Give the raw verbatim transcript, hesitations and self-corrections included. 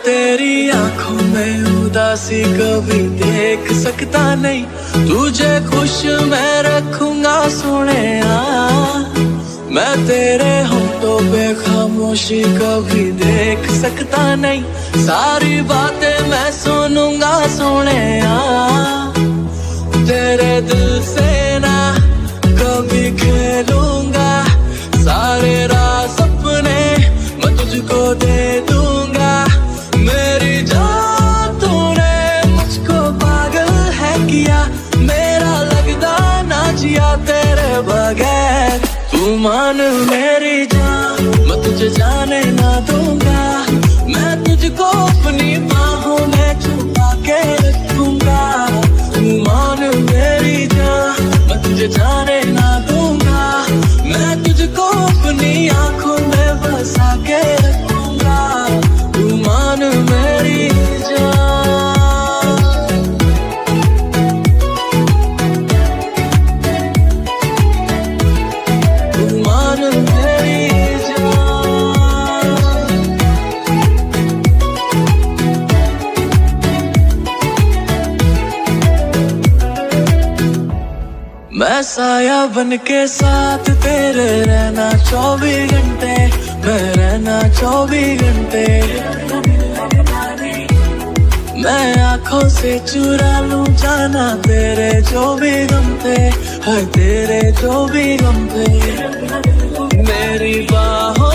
तेरी आंखों में उदासी कभी देख सकता नहीं, तुझे खुश मैं रखूंगा सोनिया। मैं तेरे होठों पे खामोशी कभी देख सकता नहीं, सारी बातें मैं सुनूंगा सोनिया। तेरे दिल से ना कभी खेलूंगा, सारे राज सपने मैं तुझको दे दूंगा। मेरी जान तूने मुझको पागल है किया, मेरा लगदा ना जिया तेरे बगैर। तू मान मेरी जान, मैं तुझे जाने ना दूंगा, मैं तुझको अपनी बाहों में छुपा के रखूंगा। तू मान मेरी जान, मैं तुझे जाने ना दूंगा, मैं तुझको अपनी आंखों में बसा के रखूंगा। तू मान मेरी जान, तू मान मेरी जान। मैं साया बन के साथ तेरे रहना चौबीस घंटे, मैं रहना चौबीस घंटे। मैं आंखों से चुरा लूं जाना तेरे जो भी गम थे, है तेरे जो भी गम थे। मेरी बाहों